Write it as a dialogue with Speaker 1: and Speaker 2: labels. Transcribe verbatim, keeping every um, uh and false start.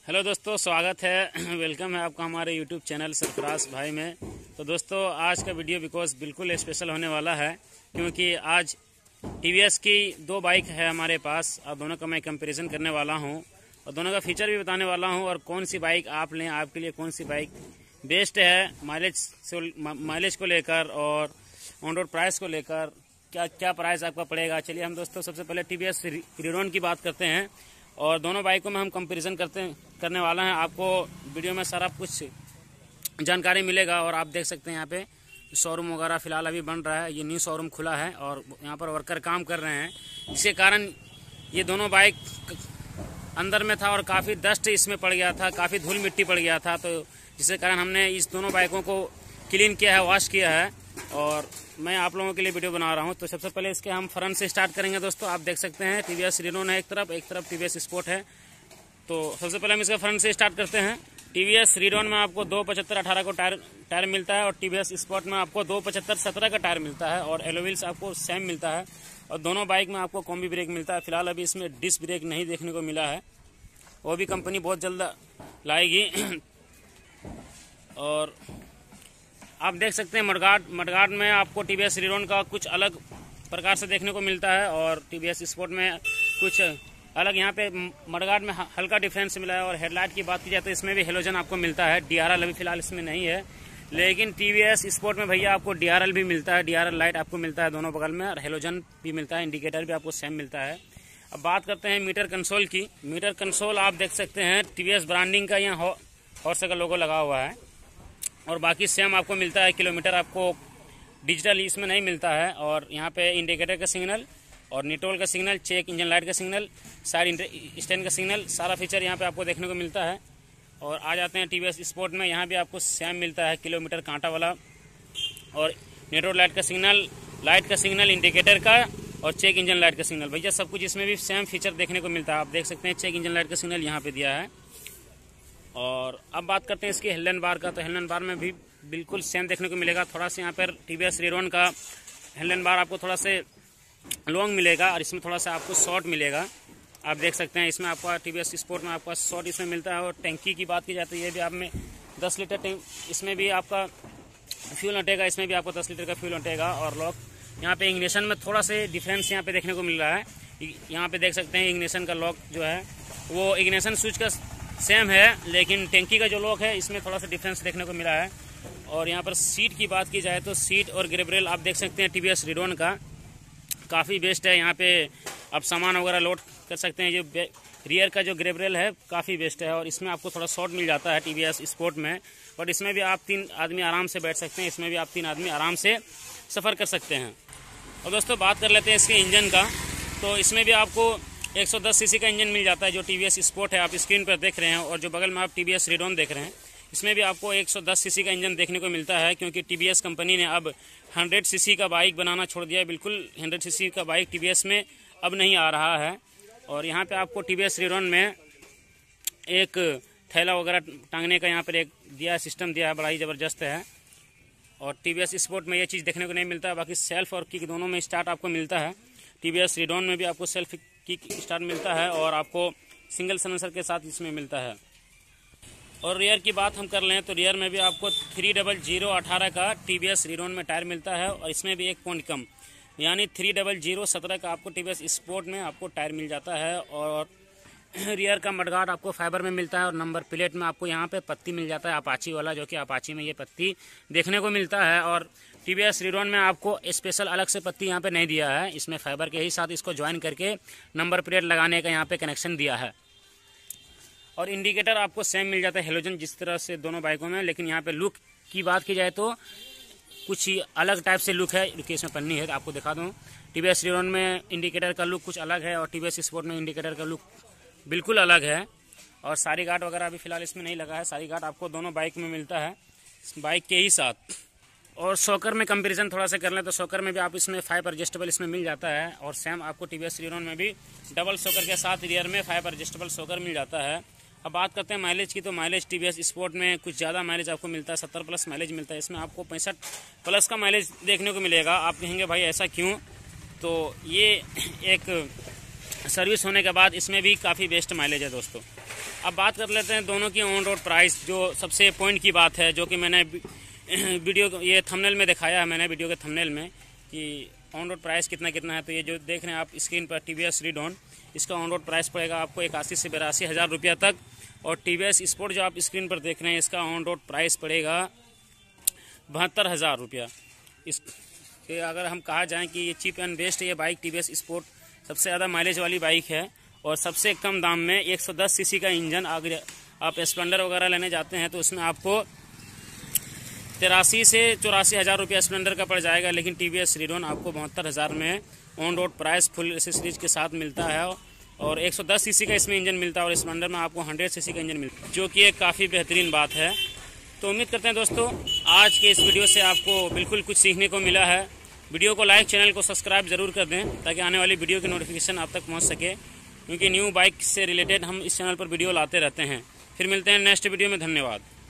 Speaker 1: Hello दोस्तों, स्वागत है वेलकम है आपका हमारे यूट्यूब चैनल सरफराज भाई में। तो दोस्तों आज का वीडियो बिकॉज बिल्कुल स्पेशल होने वाला है, क्योंकि आज टीवीएस की दो बाइक है हमारे पास और दोनों का मैं कंपैरिजन करने वाला हूं और दोनों का फीचर भी बताने वाला हूं और कौन सी बाइक आप लें, आपके लिए कौन सी बाइक बेस्ट है माइलेज से माइलेज को लेकर और ऑन रोड प्राइस को लेकर क्या क्या प्राइस आपका पड़ेगा। चलिए हम दोस्तों सबसे पहले टीवीएस रीडॉन की बात करते हैं और दोनों बाइकों में हम कंपैरिजन करते करने वाला है। आपको वीडियो में सारा कुछ जानकारी मिलेगा और आप देख सकते हैं यहाँ पे शोरूम वगैरह फिलहाल अभी बन रहा है, ये न्यू शोरूम खुला है और यहाँ पर वर्कर काम कर रहे हैं। इसके कारण ये दोनों बाइक अंदर में था और काफ़ी डस्ट इसमें पड़ गया था, काफ़ी धूल मिट्टी पड़ गया था, तो जिसके कारण हमने इस दोनों बाइकों को क्लीन किया है, वॉश किया है और मैं आप लोगों के लिए वीडियो बना रहा हूं। तो सबसे पहले इसके हम फ्रंट से स्टार्ट करेंगे दोस्तों। आप देख सकते हैं टीवीएस रीडॉन है एक तरफ, एक तरफ टीवीएस स्पोर्ट है। तो सबसे पहले हम इसका फ्रंट से स्टार्ट करते हैं। टीवीएस रीडॉन में आपको दो पचहत्तर अठारह को टायर टायर मिलता है और टीवीएस स्पोर्ट में आपको दो पचहत्तर सत्रह का टायर मिलता है और एलोव्हील्स आपको सेम मिलता है और दोनों बाइक में आपको कॉम्बी ब्रेक मिलता है। फिलहाल अभी इसमें डिस्क ब्रेक नहीं देखने को मिला है, वो भी कंपनी बहुत जल्द लाएगी। और आप देख सकते हैं मडगार्ड मडगार्ड में आपको टीवीएस रीडॉन का कुछ अलग प्रकार से देखने को मिलता है और टीवीएस स्पोर्ट में कुछ अलग। यहाँ पे मडगार्ड में हल्का डिफरेंस मिला है और हेडलाइट की बात की जाए तो इसमें भी हेलोजन आपको मिलता है। डीआरएल अभी फिलहाल इसमें नहीं है, लेकिन टीवीएस स्पोर्ट में भैया आपको डीआरएल भी मिलता है, डीआरएल लाइट आपको मिलता है दोनों बगल में और हेलोजन भी मिलता है, इंडिकेटर भी आपको सेम मिलता है। अब बात करते हैं मीटर कंसोल की। मीटर कंसोल आप देख सकते हैं टीवीएस ब्रांडिंग का यहाँ हॉर्स का लोगो लगा हुआ है और बाकी सेम आपको मिलता है। किलोमीटर आपको डिजिटल इसमें नहीं मिलता है और यहाँ पे इंडिकेटर का सिग्नल और निटोल का सिग्नल, चेक इंजन लाइट का सिग्नल, साइड स्टैंड का सिग्नल, सारा फीचर यहाँ पे आपको देखने को मिलता है। और आ जाते हैं टीवीएस स्पोर्ट में, यहाँ भी आपको सेम मिलता है किलोमीटर कांटा वाला और निटोल लाइट का सिग्नल, लाइट का सिग्नल, इंडिकेटर का और चेक इंजन लाइट का सिग्नल। भैया सब कुछ इसमें भी सेम फीचर देखने को मिलता है। आप देख सकते हैं चेक इंजन लाइट का सिग्नल यहाँ पे दिया है। और अब बात करते हैं इसकी हेलन बार का। तो हेलन बार में भी बिल्कुल सेम देखने को मिलेगा। थोड़ा सा यहाँ पर टीवीएस रीडॉन का हेलन बार आपको थोड़ा से लॉन्ग मिलेगा और इसमें थोड़ा सा आपको शॉर्ट मिलेगा। आप देख सकते हैं इसमें आपका टीवीएस स्पोर्ट में आपका शॉर्ट इसमें मिलता है। और टैंकी की बात की जाती है, ये भी आप में दस लीटर टैंक इसमें भी आपका फ्यूल अटेगा, इसमें भी आपको दस लीटर का फ्यूल अटेगा। और लॉक यहाँ पे इग्निशन में थोड़ा से डिफरेंस यहाँ पे देखने को मिल रहा है। यहाँ पे देख सकते हैं इग्निशन का लॉक जो है वो इग्निशन स्विच का सेम है, लेकिन टैंकी का जो लॉक है इसमें थोड़ा सा डिफरेंस देखने को मिला है। और यहाँ पर सीट की बात की जाए तो सीट और ग्रेबरेल आप देख सकते हैं टीवीएस रीडॉन का काफ़ी बेस्ट है। यहाँ पे आप सामान वगैरह लोड कर सकते हैं। जो रियर का जो ग्रेबरेल है काफ़ी बेस्ट है और इसमें आपको थोड़ा शॉर्ट मिल जाता है टीवीएस स्पोर्ट में। और इसमें भी आप तीन आदमी आराम से बैठ सकते हैं, इसमें भी आप तीन आदमी आराम से सफ़र कर सकते हैं। और दोस्तों बात कर लेते हैं इसके इंजन का। तो इसमें भी आपको एक सौ दस सीसी का इंजन मिल जाता है जो टीवीएस स्पोर्ट है आप स्क्रीन पर देख रहे हैं, और जो बगल में आप टीवीएस रीडॉन देख रहे हैं इसमें भी आपको एक सौ दस सीसी का इंजन देखने को मिलता है, क्योंकि टीवीएस कंपनी ने अब सौ सीसी का बाइक बनाना छोड़ दिया है। बिल्कुल सौ सीसी का बाइक टीवीएस में अब नहीं आ रहा है। और यहाँ पे आपको टीवीएस रीडॉन में एक थैला वगैरह टांगने का यहाँ पर एक दिया सिस्टम दिया है, बड़ा ही ज़बरदस्त है। और टीवीएस स्पोर्ट में ये चीज़ देखने को नहीं मिलता है। बाकी सेल्फ और किक दोनों में स्टार्ट आपको मिलता है। टीवीएस रीडॉन में भी आपको सेल्फ किक स्टार्ट मिलता है और आपको सिंगल सलेंसर के साथ इसमें मिलता है। और रियर की बात हम कर लें तो रियर में भी आपको थ्री डबल जीरो अठारह का टीवीएस रीडॉन में टायर मिलता है और इसमें भी एक पॉइंट कम, यानी थ्री डबल जीरो सत्रह का आपको टीवीएस स्पोर्ट में आपको टायर मिल जाता है। और रियर का मडगार्ड आपको फाइबर में मिलता है और नंबर प्लेट में आपको यहाँ पे पत्ती मिल जाता है अपाची वाला, जो कि अपाची में ये पत्ती देखने को मिलता है। और टीवीएस रीडॉन में आपको स्पेशल अलग से पत्ती यहाँ पे नहीं दिया है, इसमें फाइबर के ही साथ इसको ज्वाइन करके नंबर प्लेट लगाने का यहाँ पे कनेक्शन दिया है। और इंडिकेटर आपको सेम मिल जाता है हेलोजन जिस तरह से दोनों बाइकों में, लेकिन यहाँ पे लुक की बात की जाए तो कुछ ही अलग टाइप से लुक है। रुकिए इसमें पन्नी है तो आपको दिखा दूँ। टीवीएस रीडॉन में इंडिकेटर का लुक कुछ अलग है और टीवीएस स्पोर्ट में इंडिकेटर का लुक बिल्कुल अलग है। और सारी गार्ड वगैरह अभी फिलहाल इसमें नहीं लगा है, सारी गार्ड आपको दोनों बाइक में मिलता है बाइक के ही साथ। और शॉकर में कंपैरिजन थोड़ा सा कर लें तो शॉकर में भी आप इसमें फाइव एडजस्टेबल इसमें मिल जाता है और सेम आपको टीवीएस रीडॉन में भी डबल शॉकर के साथ रियर में फाइव एडजस्टेबल शॉकर मिल जाता है। अब बात करते हैं माइलेज की। तो माइलेज टीवीएस स्पोर्ट में कुछ ज़्यादा माइलेज आपको मिलता है, सत्तर प्लस माइलेज मिलता है। इसमें आपको पैंसठ प्लस का माइलेज देखने को मिलेगा। आप कहेंगे भाई ऐसा क्यों? तो ये एक सर्विस होने के बाद इसमें भी काफ़ी बेस्ट माइलेज है दोस्तों। अब बात कर लेते हैं दोनों की ऑन रोड प्राइस, जो सबसे पॉइंट की बात है, जो कि मैंने वीडियो ये थंबनेल में दिखाया है, मैंने वीडियो के थंबनेल में कि ऑन रोड प्राइस कितना कितना है। तो ये जो देख रहे हैं आप स्क्रीन पर टी वी एस रीडॉन, इसका ऑन रोड प्राइस पड़ेगा आपको इक्यासी से बिरासी हज़ार रुपया तक। और टी वी एस स्पोर्ट जो आप स्क्रीन पर देख रहे हैं, इसका ऑन रोड प्राइस पड़ेगा बहत्तर हज़ार रुपया। इस के अगर हम कहा जाएँ कि ये चीप एंड बेस्ट ये bike T V S Sport सबसे ज़्यादा माइलेज वाली बाइक है और सबसे कम दाम में एक सौ दस सीसी का इंजन। अगर आप स्प्लेंडर वगैरह लेने जाते हैं तो उसमें आपको तिरासी से चौरासी हज़ार रुपया स्प्लेंडर का पड़ जाएगा, लेकिन टी वी एस रीडॉन आपको बहत्तर हज़ार में on road price full accessories के साथ मिलता है और एक सौ दस सीसी का इसमें इंजन मिलता है और स्प्लेंडर में आपको सौ सीसी का इंजन मिलता है, जो कि एक काफ़ी बेहतरीन बात है। तो उम्मीद करते हैं दोस्तों आज के इस वीडियो से आपको बिल्कुल कुछ सीखने को मिला है। वीडियो को लाइक, चैनल को सब्सक्राइब ज़रूर कर दें ताकि आने वाली वीडियो की नोटिफिकेशन आप तक पहुँच सके, क्योंकि न्यू बाइक से रिलेटेड हम इस चैनल पर वीडियो लाते रहते हैं। फिर मिलते हैं नेक्स्ट वीडियो में। धन्यवाद।